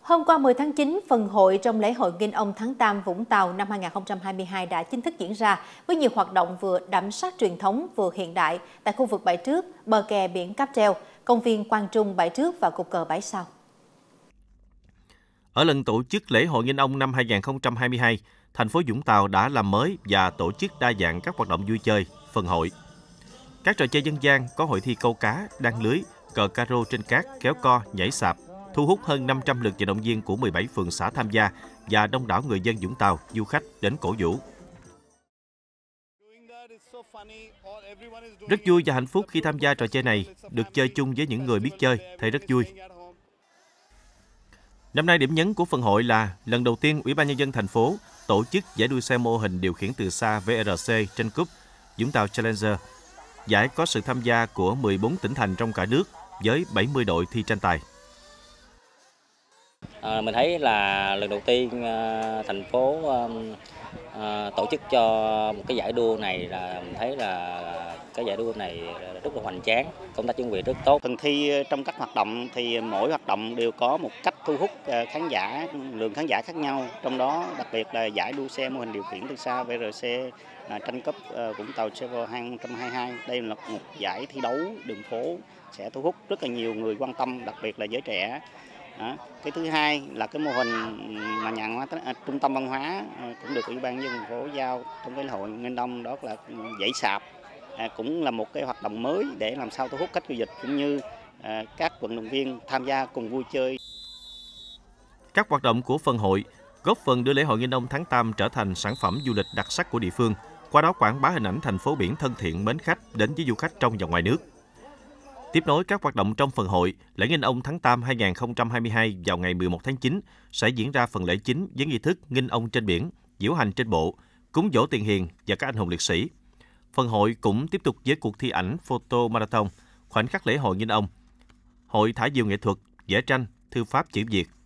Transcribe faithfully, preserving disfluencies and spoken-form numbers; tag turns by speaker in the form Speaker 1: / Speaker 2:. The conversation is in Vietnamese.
Speaker 1: Hôm qua mười tháng chín, phần hội trong lễ hội Nghinh Ông Tháng Tam Vũng Tàu năm hai nghìn không trăm hai mươi hai đã chính thức diễn ra với nhiều hoạt động vừa đậm sắc truyền thống vừa hiện đại tại khu vực bãi trước, bờ kè biển Cáp Treo, công viên Quang Trung bãi trước và cột cờ bãi sau.
Speaker 2: Ở lần tổ chức lễ hội Nghinh Ông năm hai nghìn không trăm hai mươi hai, thành phố Vũng Tàu đã làm mới và tổ chức đa dạng các hoạt động vui chơi, phần hội. Các trò chơi dân gian có hội thi câu cá, đan lưới, cờ caro trên cát, kéo co, nhảy sạp, thu hút hơn năm trăm lượt vận động viên của mười bảy phường xã tham gia và đông đảo người dân Vũng Tàu, du khách đến cổ vũ. Rất vui và hạnh phúc khi tham gia trò chơi này, được chơi chung với những người biết chơi, thấy rất vui. Năm nay điểm nhấn của phần hội là lần đầu tiên Ủy ban Nhân dân thành phố tổ chức giải đua xe mô hình điều khiển từ xa vê rờ xê tranh cúp Vũng Tàu Challenger. Giải có sự tham gia của mười bốn tỉnh thành trong cả nước với bảy mươi đội thi tranh tài.
Speaker 3: À, mình thấy là lần đầu tiên uh, thành phố uh, uh, tổ chức cho một cái giải đua này là mình thấy là cái giải đua này rất là hoành tráng, công tác chuẩn bị rất tốt.
Speaker 4: Phần thi trong các hoạt động thì mỗi hoạt động đều có một cách thu hút khán giả, lượng khán giả khác nhau. Trong đó đặc biệt là giải đua xe mô hình điều khiển từ xa vê rờ xê tranh cúp Vũng Tàu Travel hai nghìn không trăm hai mươi hai. Đây là một giải thi đấu đường phố sẽ thu hút rất là nhiều người quan tâm, đặc biệt là giới trẻ. Đó. Cái thứ hai là cái mô hình mà nhà hóa à, trung tâm văn hóa à, cũng được Ủy ban nhân dân thành phố giao trong cái lễ hội Nghinh Ông, đó là dãy sạp, à, cũng là một cái hoạt động mới để làm sao thu hút khách du lịch cũng như à, các vận động viên tham gia cùng vui chơi.
Speaker 2: Các hoạt động của phần hội góp phần đưa lễ hội Nghinh Ông Tháng Tam trở thành sản phẩm du lịch đặc sắc của địa phương, qua đó quảng bá hình ảnh thành phố biển thân thiện mến khách đến với du khách trong và ngoài nước. Tiếp nối các hoạt động trong phần hội, lễ Nghinh Ông Tháng Tam hai nghìn không trăm hai mươi hai vào ngày mười một tháng chín sẽ diễn ra phần lễ chính với nghi thức Nghinh Ông trên biển, diễu hành trên bộ, cúng dỗ tiền hiền và các anh hùng liệt sĩ. Phần hội cũng tiếp tục với cuộc thi ảnh photo marathon, khoảnh khắc lễ hội Nghinh Ông, hội thả diều nghệ thuật, vẽ tranh, thư pháp chữ Việt.